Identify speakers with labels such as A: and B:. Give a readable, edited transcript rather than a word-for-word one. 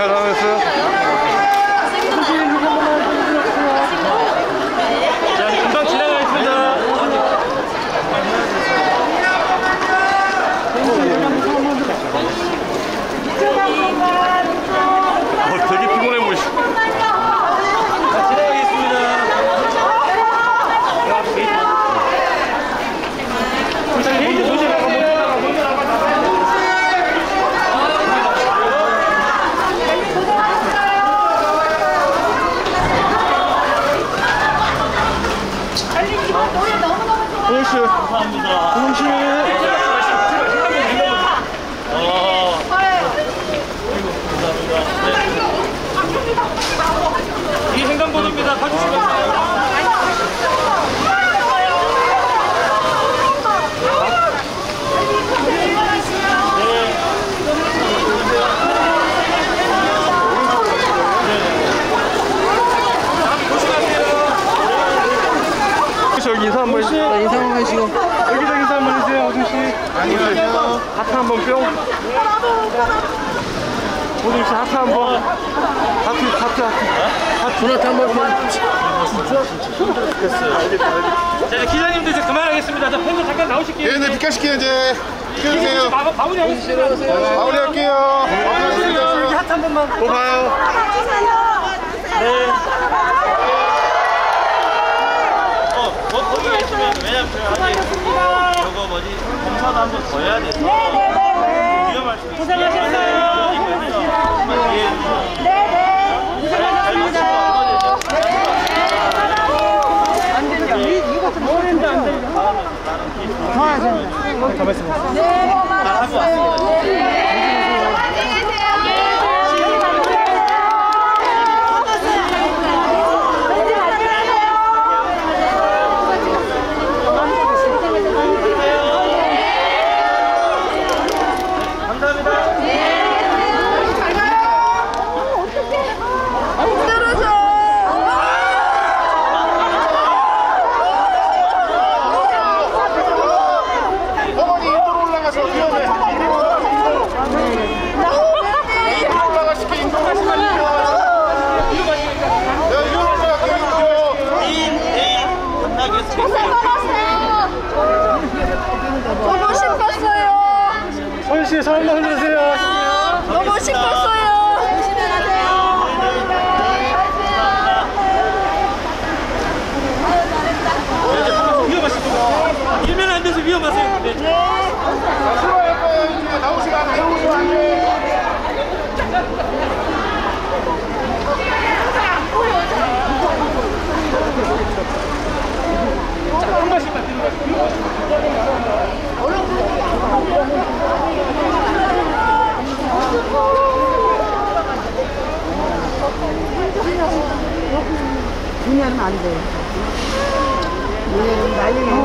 A: 잘하셨어요.
B: 자, 금방 지나가겠습니다.
A: 되게 피곤해 보이시죠?
B: 자, 지나가겠습니다.
A: 동훈씨,
B: 감사합니다.
A: 동훈씨.
B: 이 횡단보도입니다. 봐주시면
A: 여기 인사 한번 해주세요.
C: 인사 한번 해주시고.
A: 여기다 인사 한번 해주세요, 호동씨. 안녕하세요. 하트 한번 뿅. 호동씨 하트 한번. 하트.
C: 도넛 한번 뿅.
B: 자, 이제 기자님도 이제 그만하겠습니다. 자, 팬들 잠깐 나오실게요.
D: 네, 비켜실게요, 이제. 비켜주세요.
B: 마무리 하겠습니다.
D: 마무리할게요.
B: 여기 하트 한 번만.
D: 또 봐요.
B: 네. 거기가 있으면, 왜냐면 제가 아직 저거 뭐지, 검사도 한 번 더 해야 돼서 위험할 수 있어요. 고생하셨어요. 네네. 고생하셨습니다. 안 된다. 이거 좀 모른다, 안 된다. 가만히 있어. 네, 잘하고 왔습니다.
E: 너무 싶었어요.
A: 서현씨, 손 한번 흔들으세요.
E: 너무 싶었어요. 조심히 가세요.
B: 위험하시죠? 일면 안 돼서 위험하세요. 네.
D: 수고할 거예요, 이제. 나오시면 안 돼요. 나오시면 안 돼요.
B: 한 번씩만 드리고.
C: 문의하면 안 돼. 문의는 난리